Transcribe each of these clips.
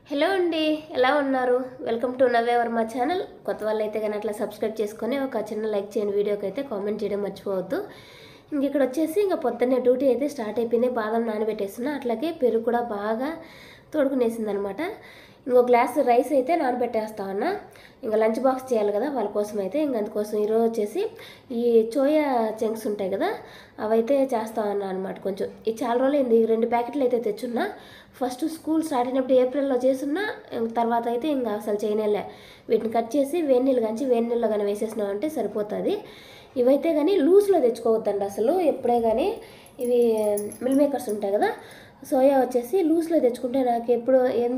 Hello అండి, ఎలా ఉన్నారు? Welcome to Navya Varma channel. కొత్త వాళ్ళు అయితే కానీ అట్లా సబ్స్క్రైబ్ చేసుకొని ఒక చిన్న లైక్ చేయండి. వీడియోకి అయితే కామెంట్ చేయడం మర్చిపోవద్దు. ఇక్కడ వచ్చేసి ఇంకా పొద్దున్నే డ్యూటీ అయితే స్టార్ట్ అయిపోయింది. బాదం నానబెట్టేస్తున్నా, అట్లాగే పెరుగు కూడా బాగా తోడుకునేసింది అనమాట. ఇంకో గ్లాస్ రైస్ అయితే నానబెట్టేస్తా ఉన్నా. ఇంకా లంచ్ బాక్స్ చేయాలి కదా వాళ్ళ కోసం అయితే. ఇంక అందుకోసం ఈరోజు వచ్చేసి ఈ చోయా చంక్స్ ఉంటాయి కదా, అవైతే చేస్తా ఉన్నా అనమాట. కొంచెం ఇది చాలా రోజులైంది, 2 ప్యాకెట్లు అయితే తెచ్చున్నా. ఫస్ట్ స్కూల్ స్టార్ట్ అయినప్పుడు ఏప్రిల్లో చేస్తున్నా, తర్వాత అయితే ఇంకా అసలు చేయనేలే. వీటిని కట్ చేసి వేడి నీళ్ళలో కానీ వేసేసినామంటే సరిపోతుంది. ఇవైతే కానీ లూజ్లో తెచ్చుకోవద్దండి అసలు ఎప్పుడే కానీ. ఇవి మిల్ మేకర్స్ ఉంటాయి కదా, సోయా వచ్చేసి లూజ్లో తెచ్చుకుంటే నాకు ఎప్పుడు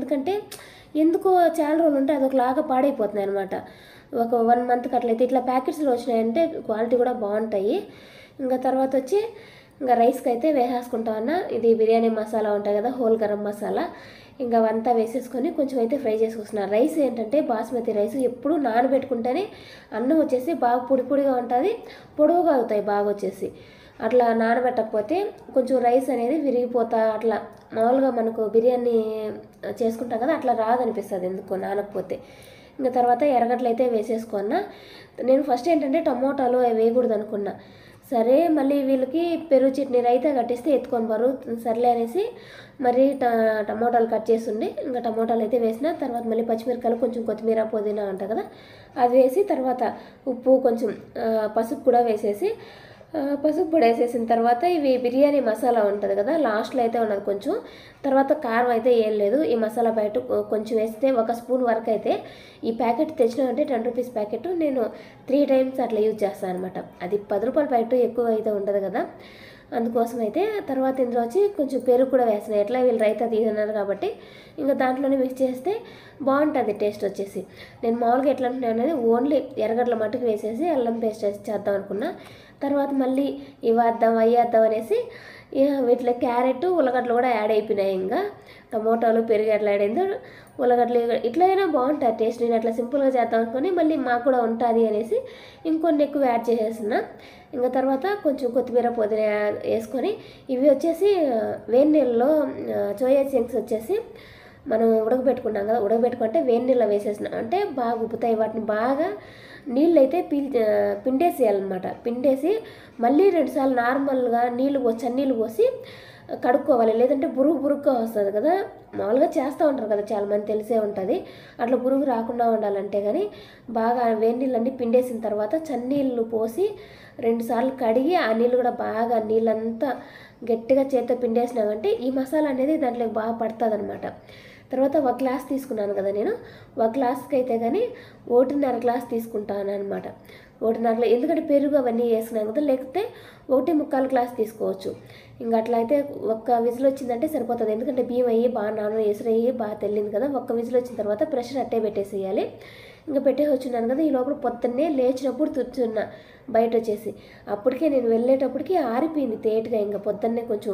ఎందుకో చాలా రోజులు ఉంటే అదొకలాగా పాడైపోతున్నాయి అనమాట. ఒక 1 మంత్కి అట్లయితే ఇట్లా ప్యాకెట్స్లో వచ్చినాయంటే క్వాలిటీ కూడా బాగుంటాయి. ఇంకా తర్వాత వచ్చి ఇంకా రైస్కి అయితే వేసేసుకుంటా ఉన్నా. ఇది బిర్యానీ మసాలా ఉంటాయి కదా, హోల్ గరం మసాలా, ఇంకా అవంతా వేసేసుకొని కొంచెం అయితే ఫ్రై చేసుకొస్తున్నా. రైస్ ఏంటంటే బాస్మతి రైస్ ఎప్పుడు నానబెట్టుకుంటేనే అన్నం వచ్చేసి బాగా పొడిగా ఉంటుంది, పొడవుగా అవుతాయి బాగా వచ్చేసి. అట్లా నానబెట్టకపోతే కొంచెం రైస్ అనేది విరిగిపోతా అట్లా మామూలుగా మనకు బిర్యానీ చేసుకుంటాం కదా అట్లా రాదనిపిస్తుంది ఎందుకో నానకపోతే. ఇంకా తర్వాత ఎర్రగడ్డలు అయితే వేసేసుకున్నా. నేను ఫస్ట్ ఏంటంటే టమోటాలు అవి వేయకూడదు అనుకున్నా. సరే మళ్ళీ వీళ్ళకి పెరుగు చట్నీ రైతా కట్టిస్తే ఎత్తుకొని బరువు సర్లే అనేసి మరి టమోటాలు కట్ చేస్తుండే. ఇంకా టమోటాలు అయితే వేసిన తర్వాత మళ్ళీ పచ్చిమిరకాయలు, కొంచెం కొత్తిమీర, పుదీనా ఉంటుంది కదా అది వేసి, తర్వాత ఉప్పు, కొంచెం పసుపు కూడా వేసేసి, పసుపు పొడి వేసేసిన తర్వాత ఇవి బిర్యానీ మసాలా ఉంటుంది కదా లాస్ట్లో అయితే ఉన్నది కొంచెం. తర్వాత కారం అయితే ఏం లేదు, ఈ మసాలా బయట కొంచెం వేస్తే 1 స్పూన్ వరకు అయితే. ఈ ప్యాకెట్ తెచ్చినామంటే 10 రూపీస్ ప్యాకెట్ నేను 3 టైమ్స్ అట్లా యూజ్ చేస్తాను అనమాట. అది 10 రూపాయల ప్యాకెట్ ఎక్కువ అయితే ఉండదు కదా, అందుకోసం అయితే. తర్వాత ఇందులో వచ్చి కొంచెం పెరుగు కూడా వేసినాయి, ఎట్లా వీళ్ళు రైతా తీసినారు కాబట్టి ఇంకా దాంట్లోనే మిక్స్ చేస్తే బాగుంటుంది టేస్ట్ వచ్చేసి. నేను మామూలుగా ఎట్లా అంటున్నాను అనేది ఓన్లీ ఎర్రగడ్డల మట్టుకు వేసేసి అల్లం పేస్ట్ వేసి చేద్దాం అనుకున్నా. తర్వాత మళ్ళీ ఇవేద్దాం అయ్యేద్దాం అనేసి వీటిలో క్యారెట్, ఉల్లగడ్డలు కూడా యాడ్ అయిపోయినాయి. ఇంకా టమోటాలు, పెరుగు ఎట్లా యాడ్ అయిందో ఉల్లగడ్డలు ఇట్లా అయినా బాగుంటుంది టేస్ట్. నేను అట్లా సింపుల్గా చేద్దాం అనుకుని మళ్ళీ మాకు కూడా ఉంటుంది అనేసి ఇంకొన్ని ఎక్కువ యాడ్ చేసేస్తున్నా. ఇంకా తర్వాత కొంచెం కొత్తిమీర, పుదీనా వేసుకొని ఇవి వచ్చేసి వేడి నీళ్ళలో సోయా చంక్స్ వచ్చేసి మనం ఉడకబెట్టుకున్నాం కదా, ఉడకబెట్టుకుంటే వేడి నీళ్ళలో వేసేసినాం అంటే బాగా ఉబ్బుతాయి. వాటిని బాగా నీళ్ళు అయితే పిండేసేయాలన్నమాట. పిండేసి మళ్ళీ 2 సార్లు నార్మల్గా చన్నీళ్ళు పోసి కడుక్కోవాలి, లేదంటే బురుగుగా వస్తుంది కదా. మామూలుగా చేస్తూ ఉంటారు కదా చాలామంది, తెలిసే ఉంటుంది. అట్లా బురుగు రాకుండా ఉండాలంటే కానీ బాగా వేడి నీళ్ళన్నీ పిండేసిన తర్వాత చన్నీళ్ళు పోసి 2 సార్లు కడిగి ఆ నీళ్ళు కూడా బాగా నీళ్ళంతా గట్టిగా చేత్తో పిండేసినామంటే ఈ మసాలా అనేది దాంట్లోకి బాగా పడుతుంది అనమాట. తర్వాత 1 గ్లాస్ తీసుకున్నాను కదా నేను, 1 గ్లాస్కి అయితే కానీ 1.5 గ్లాస్ తీసుకుంటాను అనమాట. 1.5, ఎందుకంటే పెరుగు అవన్నీ వేసుకున్నాను కదా, లేకపోతే 1.25 గ్లాస్ తీసుకోవచ్చు. ఇంకా అట్లా అయితే 1 విజిల్ వచ్చిందంటే సరిపోతుంది. ఎందుకంటే బియ్యం అయ్యి బాగా ఎసురయ్యి బాగా తెల్లింది కదా. 1 విజిల్ వచ్చిన తర్వాత ప్రెషర్ అట్టే పెట్టేసేయాలి. ఇంకా పెట్టేసి వచ్చినాను కదా, ఈ లోపల పొద్దున్నే లేచినప్పుడు తుడుచున్నా బయట వచ్చేసి. అప్పటికే నేను వెళ్ళేటప్పటికి ఆరిపోయింది తేటగా. ఇంకా పొద్దున్నే కొంచెం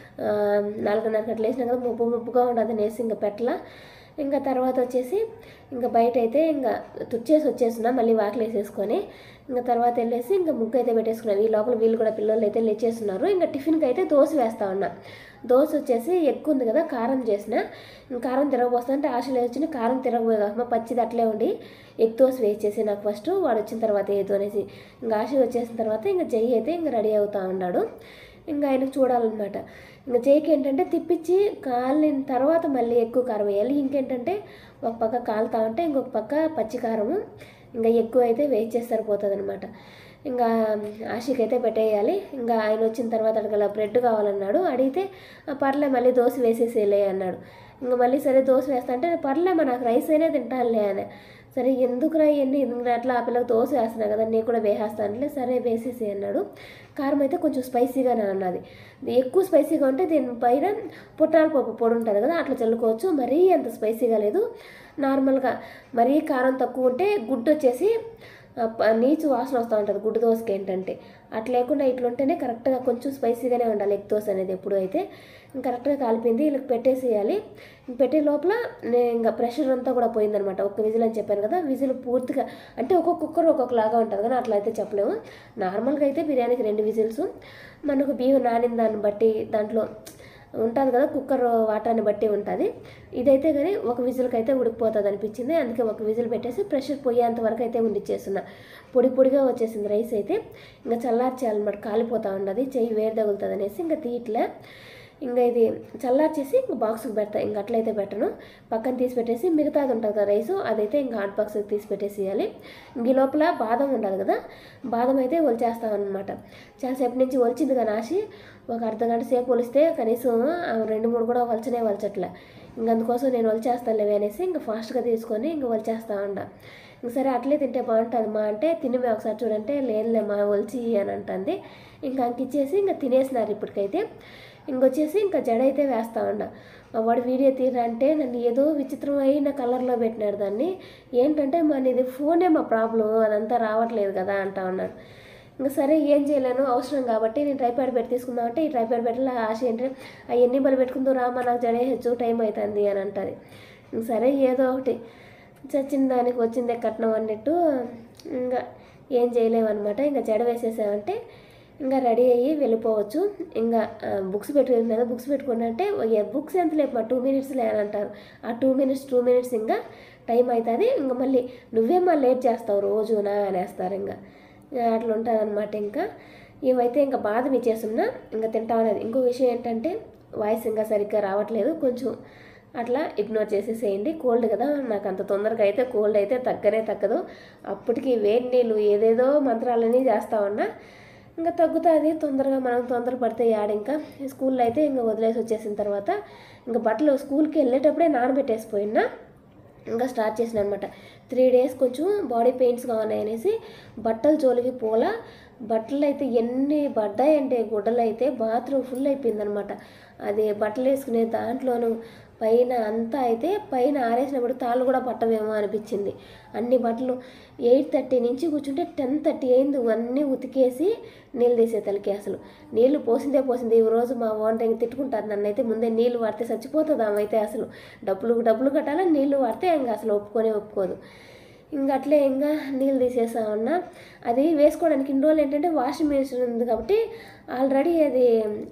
4:30 అట్లా వేసినా కదా, ముప్పుగా ఉండదు అనేసి ఇంకా పెట్టలా. ఇంకా తర్వాత వచ్చేసి ఇంకా బయట అయితే ఇంకా తుడిచేసి వచ్చేస్తున్నా, మళ్ళీ వాకిలు వేసేసుకొని. ఇంకా తర్వాత వెళ్ళేసి ఇంకా ముగ్గు అయితే పెట్టేసుకున్నాను. ఈ లోపల వీళ్ళు కూడా పిల్లలు అయితే లేచేస్తున్నారు. ఇంకా టిఫిన్కి అయితే దోశ వేస్తా ఉన్నా. దోశ వచ్చేసి ఎక్కువ ఉంది కదా, కారం చేసిన. కారం తిరగబోస్తుంటే ఆశలు వచ్చిన కారం తిరగబోయే కాక పచ్చిది అట్లే ఉండి ఎగ్ దోశ వేసేసి నాకు ఫస్ట్, వాడు వచ్చిన తర్వాత ఏదో అనేసి. ఇంకా ఆశ వచ్చేసిన తర్వాత ఇంకా జై అయితే ఇంకా రెడీ అవుతూ ఉన్నాడు. ఇంకా ఆయనకు చూడాలన్నమాట. ఇంకా జైకి ఏంటంటే తిప్పించి కాలిన తర్వాత మళ్ళీ ఎక్కువ కారం వేయాలి. ఇంకేంటంటే ఒక పక్క కాలుతా ఉంటే ఇంకొక పక్క పచ్చి కారము ఇంకా ఎక్కువ అయితే వేస్ట్ సరిపోతుంది అనమాట. ఇంకా ఆశకి అయితే పెట్టేయాలి. ఇంకా ఆయన వచ్చిన తర్వాత అడగల బ్రెడ్ కావాలన్నాడు. అడిగితే పర్లే మళ్ళీ దోశ వేసేసేలే అన్నాడు. ఇంకా మళ్ళీ సరే దోశ వేస్తా అంటే పర్లేమా నాకు రైస్ అయినా తింటానులే అని. సరే ఎందుకురా ఇవన్నీ అట్లా ఆ పిల్లకి దోశ వేస్తున్నా కదా నేను కూడా వేసేస్తానులే, సరే వేసేసి అన్నాడు. కారం అయితే కొంచెం స్పైసీగానే ఉన్నది. ఎక్కువ స్పైసీగా ఉంటే దీనిపైన పుట్నాల పప్పు పొడి ఉంటుంది కదా అట్లా చల్లుకోవచ్చు. మరీ అంత స్పైసీగా లేదు, నార్మల్గా. మరీ కారం తక్కువ ఉంటే గుడ్డు వచ్చేసి నీచు వాసన వస్తూ ఉంటుంది గుడ్డు దోశకి ఏంటంటే. అట్లా లేకుండా ఇట్లా ఉంటేనే కరెక్ట్గా కొంచెం స్పైసీగానే ఉండాలి ఎగ్ దోశ అనేది ఎప్పుడు అయితే. కరెక్ట్గా కాలిపోయింది. వీళ్ళకి పెట్టేసేయాలి. పెట్టే లోపల ఇంకా ప్రెషర్ అంతా కూడా పోయిందనమాట. 1 విజిల్ అని చెప్పాను కదా, విజిల్ పూర్తిగా అంటే ఒక్కొక్క కుక్కర్ ఒక్కొక్కలాగా ఉంటుంది కదా, అట్లా అయితే చెప్పలేము. నార్మల్గా అయితే బిర్యానీకి 2 విజిల్స్. మనకు బియ్యం నానిన దాన్ని బట్టి దాంట్లో ఉంటుంది కదా, కుక్కర్ వాటాన్ని బట్టి ఉంటుంది. ఇదైతే కానీ ఒక విజిల్కి అయితే ఉడికిపోతుంది అనిపించింది. అందుకే ఒక విజిల్ పెట్టేసి ప్రెషర్ పోయేంత వరకు అయితే ఉండిచ్చేస్తున్నా. పొడి పొడిగా వచ్చేసింది రైస్ అయితే. ఇంకా చల్లార్చేయాలన్నమాట, కాలిపోతూ ఉన్నది, చెయ్యి వేడి తగులుతుంది అనేసి ఇంకా తీయట్లే. ఇంకా ఇది చల్లార్చేసి ఇంక బాక్స్కి పెడతా. ఇంక అట్లయితే పెట్టను, పక్కన తీసి పెట్టేసి మిగతాది ఉంటుంది కదా రైసు, అదైతే ఇంకా హాట్ బాక్స్కి తీసి పెట్టేసేయాలి. ఇంక లోపల బాదం ఉండాలి కదా, బాదం అయితే ఒలిచేస్తామన్నమాట. చాలాసేపు నుంచి ఒలిచింది కానీ ఆశి ఒక అర్ధగంట సేపు ఒలిస్తే కనీసం 2-3 కూడా వలచట్లే. ఇంక అందుకోసం నేను ఒలిచేస్తానులేవే అనేసి ఇంకా ఫాస్ట్గా తీసుకొని ఇంక ఒలిచేస్తా ఉండ. ఇంక సరే అట్లే తింటే బాగుంటుంది మా అంటే, తినిమే ఒకసారి చూడంటే లేదులే మా ఒలిచి అని అంటుంది. ఇంకా అంకిచ్చేసి ఇంకా తినేసినారు ఇప్పటికైతే. ఇంకొచ్చేసి ఇంకా జడ అయితే వేస్తా ఉండ. వాడు వీడియో తీరా అంటే నన్ను ఏదో విచిత్రమైన కలర్లో పెట్టినాడు దాన్ని. ఏంటంటే ఇది ఫోనే మా ప్రాబ్లం, అదంతా రావట్లేదు కదా అంటా ఉన్నాడు. ఇంకా సరే ఏం చేయలేను, అవసరం కాబట్టి నేను ట్రైపాడ్ పెట్టి తీసుకుందామంటే ఈ ట్రైపాడ్ పెట్టాల ఆశ ఏంటంటే అవన్నీ బలి పెట్టుకుంటూ రామా నాకు జడేయచ్చు టైం అవుతుంది అని అంటుంది. ఇంక సరే ఏదో ఒకటి చచ్చిన దానికి వచ్చిందే కట్నం అన్నట్టు ఇంకా ఏం చేయలేమన్నమాట. ఇంకా జడ వేసేసామంటే ఇంకా రెడీ అయ్యి వెళ్ళిపోవచ్చు. ఇంకా బుక్స్ పెట్టుకుని కదా, బుక్స్ పెట్టుకున్నంటే బుక్స్ ఎంత లేపు 2 minutes అని అంటారు. ఆ 2 minutes ఇంకా టైం అవుతుంది. ఇంకా మళ్ళీ నువ్వేమో లేట్ చేస్తావు రోజునా అనేస్తారు. ఇంకా అట్లా ఉంటుంది అనమాట. ఇంకా ఇవైతే ఇంకా బాధ ఇచ్చేస్తున్నా, ఇంకా తింటా ఉన్నది. ఇంకో విషయం ఏంటంటే వాయిస్ ఇంకా సరిగ్గా రావట్లేదు, కొంచెం అట్లా ఇగ్నోర్ చేసేసేయండి. కోల్డ్ కదా, నాకు అంత తొందరగా అయితే కోల్డ్ అయితే తగ్గదు. అప్పటికి వేడి నీళ్ళు ఏదేదో మంత్రాలని చేస్తూ ఉన్నా, ఇంకా తగ్గుతుంది తొందరగా. మనం తొందరపడితే ఇంకా స్కూల్లో అయితే ఇంకా వదిలేసి వచ్చేసిన తర్వాత ఇంకా బట్టలు స్కూల్కి వెళ్ళేటప్పుడే నానబెట్టేసిపోయినా ఇంకా స్టార్ట్ చేసిన అనమాట. 3 days కొంచెం బాడీ పెయిన్స్గా ఉన్నాయనేసి బట్టలు జోలికి పోలా. బట్టలు అయితే ఎన్ని పడ్డాయంటే గుడ్డలు అయితే బాత్రూమ్ ఫుల్ అయిపోయిందనమాట. అది బట్టలు వేసుకునే దాంట్లోనూ పైన అంతా అయితే పైన ఆరేసినప్పుడు తాళ్ళు కూడా పట్టవేమో అనిపించింది. అన్ని బట్టలు 8:30 నుంచి కూర్చుంటే 10:30 అయింది. అన్నీ ఉతికేసి నీళ్ళు తీసే తలకి అసలు నీళ్ళు పోసిందే. ఈ రోజు మా ఓనర్ తిట్టుకుంటారు నన్ను అయితే, ముందే నీళ్ళు వాడితే చచ్చిపోతుంది ఆమె అసలు. డబ్బులు కట్టాలని నీళ్ళు వాడితే ఇంకా అసలు ఒప్పుకోదు. ఇంకా అట్లే ఇంకా నీళ్ళు తీసేసా ఉన్నా. అది వేసుకోవడానికి ఇన్ని రోజులు ఏంటంటే వాషింగ్ మెషిన్ ఉంది కాబట్టి ఆల్రెడీ అది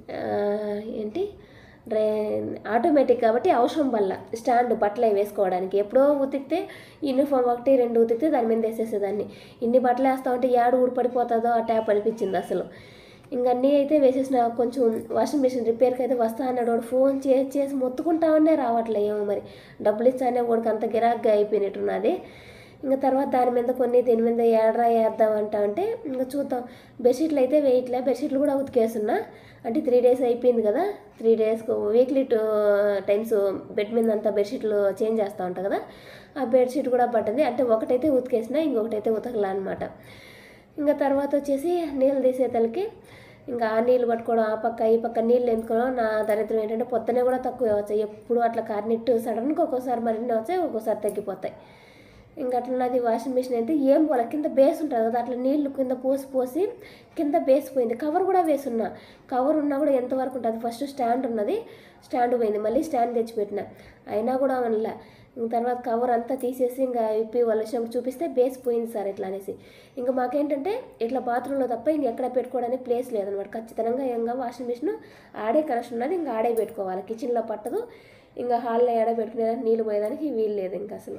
ఆటోమేటిక్ కాబట్టి అవసరం వల్ల స్టాండ్ బట్టలు వేసుకోవడానికి. ఎప్పుడో ఉతికితే యూనిఫామ్ 1-2 ఉతికితే దాని మీద వేసేసేదాన్ని. ఇన్ని బట్టలు వేస్తా ఉంటే ఏడు ఊడిపడిపోతుందో ఆ ట్యాప్ అనిపించింది అసలు. ఇంక అన్నీ అయితే వేసేసిన. కొంచెం వాషింగ్ మెషిన్ రిపేర్కి అయితే వస్తా అన్నాడు. వాడు ఫోన్ చేసి మొత్తుకుంటామనే రావట్లే ఏమో మరి. డబ్బులు ఇచ్చానే వాడికి అంత గిరాగ్గా అయిపోయినట్టున్నది. ఇంకా తర్వాత దాని మీద కొన్ని దీని మీద ఏడ్రా వేద్దామంటా అంటే ఇంకా చూద్దాం. బెడ్షీట్లు అయితే వేయట్లే, బెడ్షీట్లు కూడా ఉతికేస్తున్నా. అంటే 3 days అయిపోయింది కదా, 3 daysకు వీక్లీ 2 times బెడ్ మీద అంతా బెడ్షీట్లు చేంజ్ చేస్తూ ఉంటాం కదా, ఆ బెడ్షీట్ కూడా పట్టింది. అంటే ఒకటైతే ఉతికేసిన, ఇంకొకటైతే ఉతకలా అనమాట. ఇంకా తర్వాత వచ్చేసి నీళ్ళు తీసేతలకి ఇంకా ఆ నీళ్ళు పట్టుకోవడం, ఆ పక్క ఈ పక్క నీళ్ళు ఎందుకోవడం. నా దరిద్రం ఏంటంటే పొద్దునే కూడా తక్కువ వచ్చాయి. ఎప్పుడు అట్లా కార్నెట్ సడన్గా ఒక్కోసారి మరిన్ని వచ్చాయి, ఒక్కోసారి తగ్గిపోతాయి. ఇంకా అట్లన్నది. వాషింగ్ మిషన్ అయితే ఏం పోలే, కింద బేస్ ఉంటుంది కదా, అట్లా నీళ్లు కింద పోసి కింద బేస్ పోయింది. కవర్ కూడా వేసున్నా, కవర్ ఉన్నా కూడా ఎంతవరకు ఉంటుంది. ఫస్ట్ స్టాండ్ ఉన్నది, స్టాండ్ పోయింది, మళ్ళీ స్టాండ్ తెచ్చిపెట్టిన, అయినా కూడా అనలే. ఇంక తర్వాత కవర్ అంతా తీసేసి ఇంకా ఇప్పి వాళ్ళు వచ్చినప్పుడు చూపిస్తే బేస్ పోయింది సార్ ఇట్లా అనేసి. ఇంకా మాకేంటంటే ఇట్లా బాత్రూంలో తప్ప ఇంకెక్కడ పెట్టుకోవడానికి ప్లేస్ లేదనమాట. ఖచ్చితంగా ఇంకా వాషింగ్ మిషన్ ఆడే కనెక్షన్ ఉన్నది, ఇంకా ఆడే పెట్టుకోవాలి. కిచెన్లో పట్టదు, ఇంకా హాల్లో ఆడ పెట్టుకునేదానికి నీళ్ళు పోయేదానికి వీలు లేదు ఇంకా అసలు.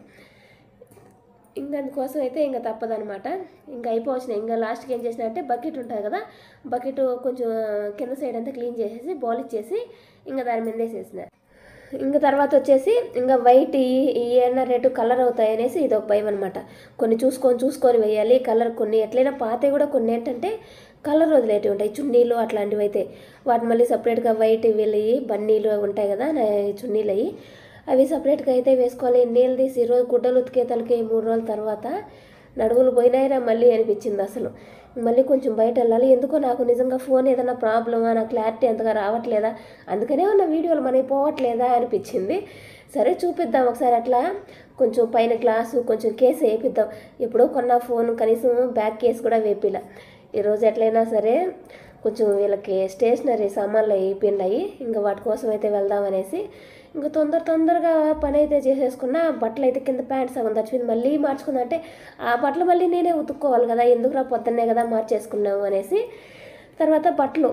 ఇంకా అందుకోసం అయితే ఇంకా తప్పదనమాట. ఇంకా అయిపోవచ్చినాయి. ఇంకా లాస్ట్కి ఏం చేసిన అంటే బకెట్ ఉంటుంది కదా, బకెట్ కొంచెం కింద సైడ్ అంతా క్లీన్ చేసేసి బౌల్ ఇచ్చేసి ఇంకా దాని మీద వేసేసిన. ఇంకా తర్వాత వచ్చేసి ఇంకా వైట్ ఏమన్నా రేటు కలర్ అవుతాయి అనేసి ఇది ఒక భయం అనమాట. కొన్ని చూసుకొని వేయాలి కలర్. కొన్ని ఎట్లయినా పాతే కూడా కొన్ని ఏంటంటే కలర్ వదిలేటివి ఉంటాయి, చున్నీలు అట్లాంటివి అయితే వాటిని మళ్ళీ సపరేట్గా వైట్ వెళ్ళి బన్నీలు ఉంటాయి కదా చున్నీలు అవి, అవి సపరేట్గా అయితే వేసుకోవాలి. నీళ్ళు తీసి ఈరోజు గుడ్డలు ఉతికే తలకి 3 రోజుల తర్వాత నడువులు పోయినాయిరా మళ్ళీ అనిపించింది అసలు. మళ్ళీ కొంచెం బయట వెళ్ళాలి. ఎందుకో నాకు నిజంగా ఫోన్ ఏదైనా ప్రాబ్లమా, నాకు క్లారిటీ అంతగా రావట్లేదా, అందుకనే ఉన్న వీడియోలు మనకి పోవట్లేదా అనిపించింది. సరే చూపిద్దాం ఒకసారి. అట్లా కొంచెం పైన గ్లాసు కొంచెం కేసు వేపిద్దాం. ఎప్పుడో కొన్న ఫోన్ కనీసం బ్యాక్ కేసు కూడా వేపిలా. ఈరోజు ఎట్లయినా సరే కొంచెం వీళ్ళకి స్టేషనరీ సామాన్లు అయిపోయినాయి, ఇంకా వాటి కోసం అయితే వెళ్దామనేసి ఇంకా తొందరగా పని అయితే చేసేసుకున్నా. బట్టలు అయితే కింద ప్యాంట్ సగం తచ్చిపోయింది, మళ్ళీ మార్చుకుందా అంటే ఆ బట్టలు మళ్ళీ నేనే ఉతుక్కోవాలి కదా, ఎందుకురా పొద్దున్నే కదా మార్చేసుకున్నాము అనేసి. తర్వాత బట్టలు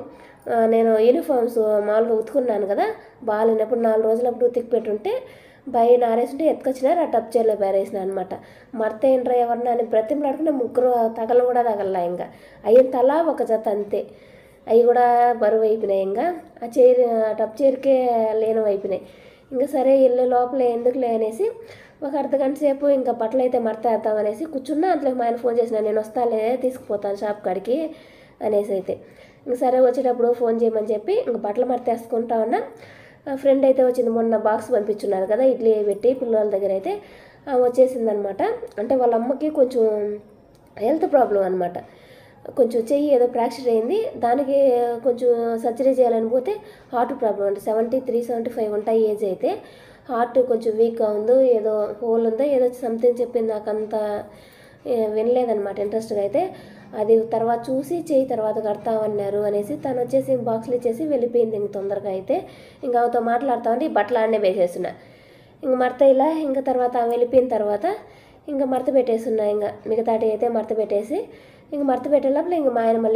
నేను యూనిఫామ్స్ మామూలుగా ఉతుకున్నాను కదా, బాగాలేనప్పుడు 4 రోజులప్పుడు ఉతికి పెట్టుంటే బయట ఆరేస్తుంటే ఎత్తుకొచ్చినారు, ఆ టప్ చైర్లో పారేసిన అనమాట. మడత ఏంట్రా ఎవరన్నా అని బ్రతిమలాడుకునే ముగ్గురు తగలు కూడా తగల. ఇంకా అయ్యి తలా ఒక జత అంతే, అవి కూడా బరువు అయిపోయినాయి. ఇంకా ఆ చైర్ టప్ చైర్కే లీనం అయిపోయినాయి. ఇంకా సరే ఇల్లు లోపల ఎందుకులే అనేసి ఒక అర్ధగంట సేపు ఇంకా బట్టలు అయితే మడతేద్దాం అనేసి కూర్చున్నా. అంతలోకి మా ఆయన ఫోన్ చేసిన, నేను వస్తాలే తీసుకుపోతాను షాప్ కాడికి అనేసి. అయితే ఇంక సరే వచ్చేటప్పుడు ఫోన్ చేయమని చెప్పి ఇంక బట్టలు మడతేసుకుంటా ఉన్నా. ఫ్రెండ్ అయితే వచ్చింది, మొన్న బాక్స్ పంపించున్నారు కదా ఇడ్లీ పెట్టి పిల్లల దగ్గర, అయితే వచ్చేసిందనమాట. అంటే వాళ్ళ అమ్మకి కొంచెం హెల్త్ ప్రాబ్లం అనమాట, కొంచెం చెయ్యి ఏదో ఫ్రాక్చర్ అయింది, దానికి కొంచెం సర్జరీ చేయాలని పోతే హార్ట్ ప్రాబ్లం అంటే 73-75 ఉంటాయి ఏజ్. అయితే హార్ట్ కొంచెం వీక్గా ఉందో ఏదో హోల్ ఉందో ఏదో సంథింగ్ చెప్పింది, నాకు అంత వినలేదనమాట ఇంట్రెస్ట్గా. అయితే అది తర్వాత చూసి చేయి తర్వాత కడతామన్నారు అనేసి తను వచ్చేసి బాక్స్లు ఇచ్చేసి వెళ్ళిపోయింది. ఇంక తొందరగా అయితే ఇంకా ఆమెతో మాట్లాడుతామంటే ఈ బట్టలు ఆడనే వేసేస్తున్నా. ఇంక మడత ఇలా ఇంకా తర్వాత వెళ్ళిపోయిన తర్వాత ఇంకా మడత పెట్టేస్తున్నా. ఇంకా మిగతాటి అయితే మడత పెట్టేసి ఇంక మడత పెట్టేటప్పుడు ఇంక మా ఆయన మళ్ళీ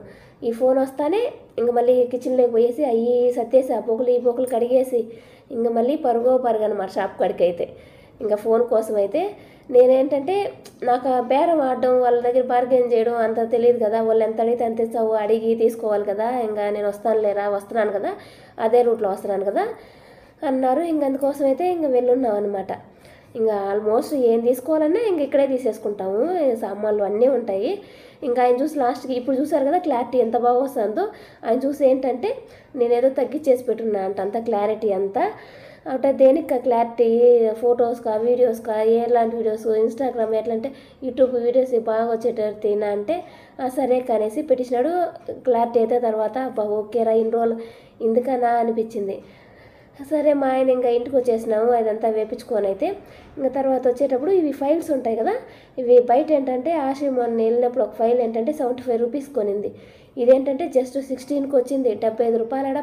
ఈ ఫోన్ వస్తానే ఇంక మళ్ళీ కిచెన్లోకి పోయేసి అవి సర్దేసి ఆ పొగలు ఈ పొగలు కడిగేసి ఇంక మళ్ళీ పరుగనమాట షాప్ కాడికి. అయితే ఇంకా ఫోన్ కోసం అయితే నేనేంటంటే నాకు బేరం ఆడడం, వాళ్ళ దగ్గర బార్గెన్ చేయడం అంత తెలియదు కదా, వాళ్ళు ఎంత అడిగితే అంత ఇస్తావు, అడిగి తీసుకోవాలి కదా. ఇంకా నేను వస్తున్నాను కదా, అదే రూట్లో వస్తున్నాను కదా అన్నారు. ఇంక అందుకోసం అయితే ఇంక వెళ్ళున్నాం అనమాట. ఇంకా ఆల్మోస్ట్ ఏం తీసుకోవాలన్నా ఇంక ఇక్కడే తీసేసుకుంటాము, సామాన్లు అన్నీ ఉంటాయి. ఇంకా ఆయన చూసి లాస్ట్కి ఇప్పుడు చూసారు కదా క్లారిటీ ఎంత బాగా వస్తుందో, ఆయన చూసి ఏంటంటే నేనేదో తగ్గించేసి పెట్టున్నా అంత క్లారిటీ అంతా. అంటే దేనికి క్లారిటీ, ఫొటోస్కా వీడియోస్కా, ఎలాంటి వీడియోస్, ఇన్స్టాగ్రామ్ ఎట్లా అంటే యూట్యూబ్ వీడియోస్ బాగా వచ్చేటట్టు అంటే సరే కనేసి పెట్టించినాడు. క్లారిటీ అయితే తర్వాత ఓకేరా ఇన్ని రోజులు ఎందుకనా అనిపించింది. సరే మా ఆయన ఇంకా ఇంటికి వచ్చేసినాము అదంతా వేపించుకొని. అయితే ఇంకా తర్వాత వచ్చేటప్పుడు ఇవి ఫైల్స్ ఉంటాయి కదా, ఇవి బయట ఏంటంటే మొన్న వెళ్ళినప్పుడు ఒక ఫైల్ ఏంటంటే 75 రూపీస్ కొనింది, ఇదేంటంటే జస్ట్ 16కి వచ్చింది. 75 రూపాయలాడ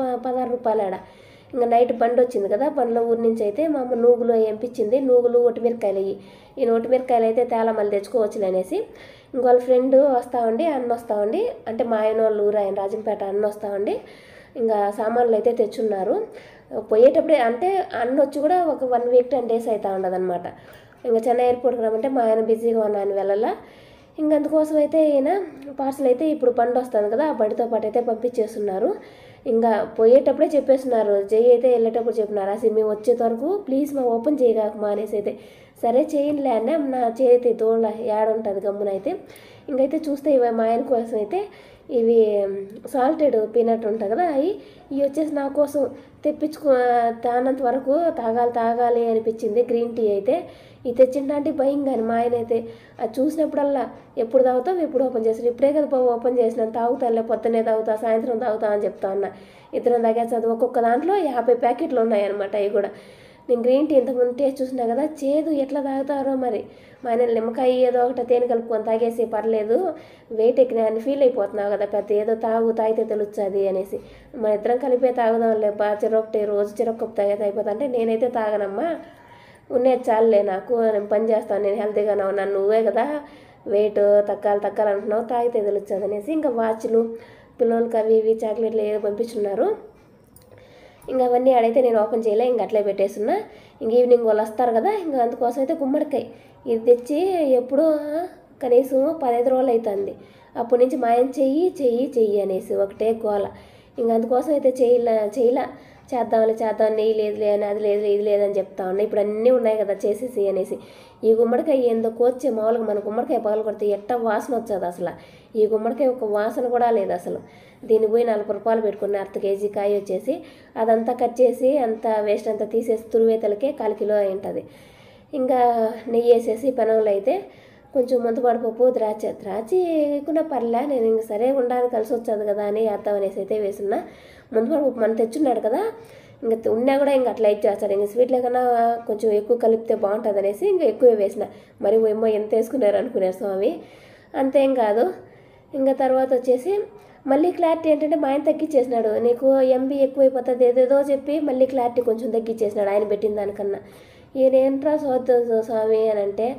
16 రూపాయలాడ. ఇంకా నైట్ బండి వచ్చింది కదా, బండిలో ఊరి నుంచి అయితే మా అమ్మ నూగులు ఎంపించింది, నూగులు ఒటిమిరకాయలు ఈ ఒటిమిరకాయలు అయితే తేలా మళ్ళీ తెచ్చుకోవచ్చు అనేసి. ఇంకోళ్ళ ఫ్రెండ్ వస్తామండి, అన్న వస్తామండి, అంటే మా ఆయన వాళ్ళు ఊరు ఆయన రాజంపేట అన్న వస్తామండి. ఇంకా సామాన్లు అయితే తెచ్చున్నారు. పోయేటప్పుడే అంటే అన్న వచ్చి కూడా ఒక 1 వీక్ 10 డేస్ అవుతా ఉండదన్నమాట. ఇంకా చెన్నై ఎయిర్పోర్ట్కి రమ్మంటే మా ఆయన బిజీగా ఉన్నాను వెళ్ళాల. ఇంక అందుకోసం అయితే ఈయన పార్సల్ అయితే ఇప్పుడు బండి వస్తుంది కదా, ఆ బండితో పాటు అయితే పంపించేస్తున్నారు. ఇంకా పోయేటప్పుడే చెప్పేస్తున్నారు, జై అయితే వెళ్ళేటప్పుడు చెప్పినారు అసలు మేము వచ్చేంత వరకు ప్లీజ్ మా ఓపెన్ చేయగాకమా అనేసి. అయితే సరే చేయండిలే అన్న, నా చేతి తోళ్ళ ఉంటుంది గమ్మునైతే. ఇంకైతే చూస్తే ఇవి మా ఆయన కోసం అయితే ఇవి సాల్టెడ్ పీనట్ ఉంటాయి కదా, ఇవి వచ్చేసి నా కోసం తానంత వరకు తాగాలి అనిపించింది. గ్రీన్ టీ అయితే ఇది తెచ్చిందంటే భయం. కానీ మా ఆయన అయితే అది చూసినప్పుడల్లా ఎప్పుడు తాగుతావు ఎప్పుడు ఓపెన్ చేస్తాను, ఇప్పుడే కదా బాబు ఓపెన్ చేసినాను, తాగుతానులే పొద్దున్నే తాగుతా సాయంత్రం తాగుతా అని చెప్తా ఉన్నా. ఇద్దరం తాగేస్తుంది. ఒక్కొక్క దాంట్లో 50 ప్యాకెట్లు ఉన్నాయన్నమాట. అవి కూడా నేను గ్రీన్ టీ ఇంతకుముందు టేస్ట్ చూసినా కదా, చేదు ఎట్లా తాగుతారో మరి. మా ఆయన నిమ్మకాయ ఏదో ఒకటి తేనె కలుపుకొని తాగేసి పర్లేదు వెయిట్ ఎక్కినా అని ఫీల్ అయిపోతున్నావు కదా, పెద్ద ఏదో తాగితే తెలుస్తుంది అనేసి. మన ఇద్దరం కలిపే తాగుదాంలే చెరొకటి రోజు చెరొక్క తాగేది అయిపోతా అంటే నేనైతే తాగనమ్మా, ఉండేది చాలులే నాకు, నేను పని చేస్తాను, నేను హెల్తీగానే ఉన్నాను, నువ్వే కదా వెయిట్ తగ్గాలంటున్నావు, తాగితే తెలుస్తుంది అనేసి. ఇంకా వాచ్లు పిల్లలకి అవి ఇవి చాక్లెట్లు ఏదో పంపించున్నారు. ఇంకా అవన్నీ ఆడైతే నేను ఓపెన్ చేయలే, ఇంక అట్లే పెట్టేస్తున్నా. ఇంక ఈవినింగ్ వాళ్ళు వస్తారు కదా, ఇంకా అందుకోసం అయితే గుమ్మడికాయ ఇది తెచ్చి ఎప్పుడో కనీసం 15 రోజులు అవుతుంది. అప్పటి నుంచి మా ఆయన చెయ్యి అనేసి ఒకటే గోల. ఇంక అందుకోసం అయితే చేయలా చేద్దాం నెయ్యి లేదులే అని, అది లేదు ఇది లేదని చెప్తా ఉన్నా. ఇప్పుడు అన్నీ ఉన్నాయి కదా చేసేసి అనేసి. ఈ గుమ్మడికాయ ఏందో కోచే మామూలుగా మన గుమ్మడికాయ పగలు కొడితే ఎట్ట వాసన వచ్చేది అసలు. ఈ గుమ్మడికాయ ఒక వాసన కూడా లేదు అసలు. దీన్ని పోయి 40 రూపాయలు పెట్టుకున్న అర్ధ కేజీ కాయ వచ్చేసి అదంతా కట్ చేసి అంత వేస్ట్ అంతా తీసేసి తురివేతలకే 1/4 కిలో అయి ఉంటుంది. ఇంకా నెయ్యి వేసేసి పెనంలో అయితే కొంచెం ముంతపాడు పప్పు ద్రాక్ష వేయకుండా పర్లే, నేను ఇంక సరే ఉండడానికి కలిసి వచ్చేది కదా అని వేద్దాం అనేసి అయితే వేసున్నా. ముంతపాడు పప్పు మనం తెచ్చున్నాడు కదా, ఇంకా ఉన్నా కూడా ఇంకా అట్లా ఇచ్చేస్తాడు. ఇంక స్వీట్లే కన్నా కొంచెం ఎక్కువ కలిపితే బాగుంటుంది అనేసి ఇంకా ఎక్కువే వేసిన. మరి ఏమో ఎంత వేసుకున్నారు అనుకున్నారు స్వామి, అంతేం కాదు. ఇంకా తర్వాత వచ్చేసి మళ్ళీ క్లారిటీ ఏంటంటే మా ఆయన తగ్గించేసినాడు, నీకు ఎంబీ ఎక్కువైపోతుంది ఏదేదో చెప్పి మళ్ళీ క్లారిటీ కొంచెం తగ్గించేసినాడు ఆయన పెట్టిన దానికన్నా. ఈయన ఏంట్రా స్వామి అని అంటే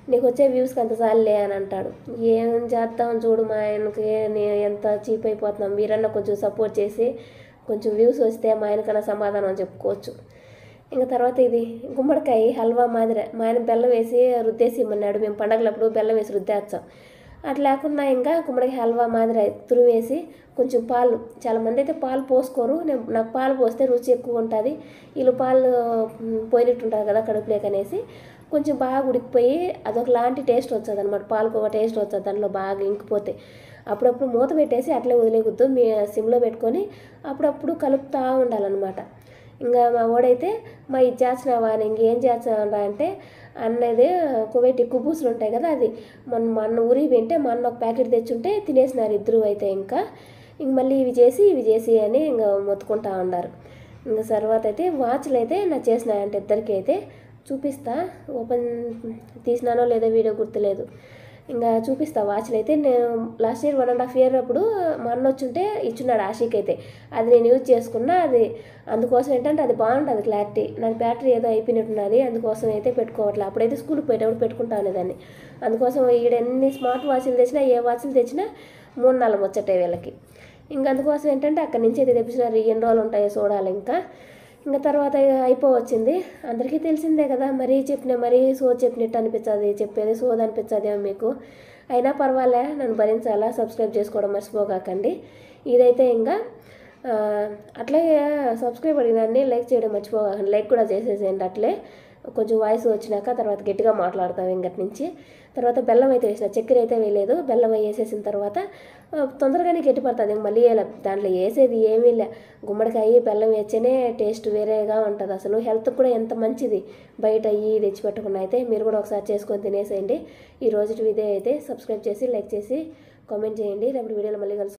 నీకు వచ్చే వ్యూస్కి అంత చాలులే అని అంటాడు. ఏం చేద్దాం చూడు, మా ఆయనకి ఎంత చీప్ అయిపోతున్నాం, మీరన్నా కొంచెం సపోర్ట్ చేసి కొంచెం వ్యూస్ వస్తే మా ఆయనకన్నా సమాధానం చెప్పుకోవచ్చు. ఇంకా తర్వాత ఇది గుమ్మడికాయ హల్వా మాదిరి మా ఆయన బెల్లం వేసి రుద్దేసి ఇమ్మన్నాడు. మేము పండగలప్పుడు బెల్లం వేసి రుద్దేస్తాం. అట్లా లేకుండా ఇంకా గుమ్మడికాయ హల్వా మాదిరి తురివేసి కొంచెం పాలు, చాలామంది అయితే పాలు పోసుకోరు, నాకు పాలు పోస్తే రుచి ఎక్కువ ఉంటుంది, వీళ్ళు పాలు పోయినట్టు ఉంటుంది కదా కడుపులేక అనేసి కొంచెం బాగా ఉడికిపోయి అదొక లాంటి టేస్ట్ వస్తుంది అనమాట. పాలకు ఒక టేస్ట్ వస్తుంది దాంట్లో బాగా ఇంకిపోతే. అప్పుడప్పుడు మూత పెట్టేసి అట్లే వదిలేయద్దు, మీ సిమ్లో పెట్టుకొని అప్పుడప్పుడు కలుపుతూ ఉండాలన్నమాట. ఇంకా మా వాడైతే మా ఇది చేస్తున్నావా అని ఇంకేం చేస్తావా అంటే అన్నది కువైటీ కుబూసులు ఉంటాయి కదా, అది మా అన్న ఊరికి వింటే మా అన్న ఒక ప్యాకెట్ తెచ్చుంటే తినేసినారు ఇద్దరు. అయితే ఇంకా మళ్ళీ ఇవి చేసి అని ఇంకా మొత్తుకుంటా ఉన్నారు. ఇంకా తర్వాత అయితే వాచ్లు అయితే నాకు చేసినాయంటే ఇద్దరికి అయితే చూపిస్తా, ఓపెన్ తీసినానో లేదో వీడియో గుర్తులేదు, ఇంకా చూపిస్తా. వాచ్లు అయితే నేను లాస్ట్ ఇయర్ 1.5 year అప్పుడు మా అన్న వచ్చుంటే ఇచ్చున్నాడు ఆషిక్ అయితే, అది నేను యూజ్ చేసుకున్నా. అది అందుకోసం ఏంటంటే అది బాగుంటుంది క్లారిటీ, నాకు బ్యాటరీ ఏదో అయిపోయినట్టున్నది, అందుకోసం అయితే పెట్టుకోవట్లేదు. అప్పుడైతే స్కూల్కి పోయేటప్పుడు పెట్టుకుంటా అనేదాన్ని. అందుకోసం ఎన్ని స్మార్ట్ వాచ్లు తెచ్చినా ఏ వాచ్లు తెచ్చినా 3-4 వచ్చాయి వీళ్ళకి. ఇంకా అందుకోసం ఏంటంటే అక్కడి నుంచి అయితే తెప్పించినారు, ఎన్ని రోజులు ఉంటాయో చూడాలి. ఇంకా తర్వాత అయిపోవచ్చింది. అందరికీ తెలిసిందే కదా, మరీ సోది చెప్పినట్టు అనిపించదు, చెప్పేది సోది అనిపించదేమో మీకు, అయినా పర్వాలే, నన్ను భరించాలా. సబ్స్క్రైబ్ చేసుకోవడం మర్చిపోకండి. ఇదైతే ఇంకా అట్లాగే సబ్స్క్రైబ్ అడిగినాన్ని లైక్ చేయడం మర్చిపోకండి, లైక్ కూడా చేసేసేయండి. అట్లే కొంచెం వాయిస్ వచ్చినాక తర్వాత గట్టిగా మాట్లాడతాం ఇంకటి నుంచి. తర్వాత బెల్లం అయితే వేసిన, చక్కెర అయితే వేయలేదు. బెల్లం వేసేసిన తర్వాత తొందరగానే గట్టిపడుతుంది. మళ్ళీ దాంట్లో వేసేది ఏమీ లే, గుమ్మడికాయ బెల్లం వేస్తేనే టేస్ట్ వేరేగా ఉంటుంది. అసలు హెల్త్కి కూడా ఎంత మంచిది, బయట తెచ్చిపెట్టకుండా. అయితే మీరు కూడా ఒకసారి చేసుకొని తినేసేయండి. ఈ రోజు ఇదే అయితే సబ్స్క్రైబ్ చేసి లైక్ చేసి కామెంట్ చేయండి. రేపు వీడియోలో మళ్ళీ కలుసుకుంటాం.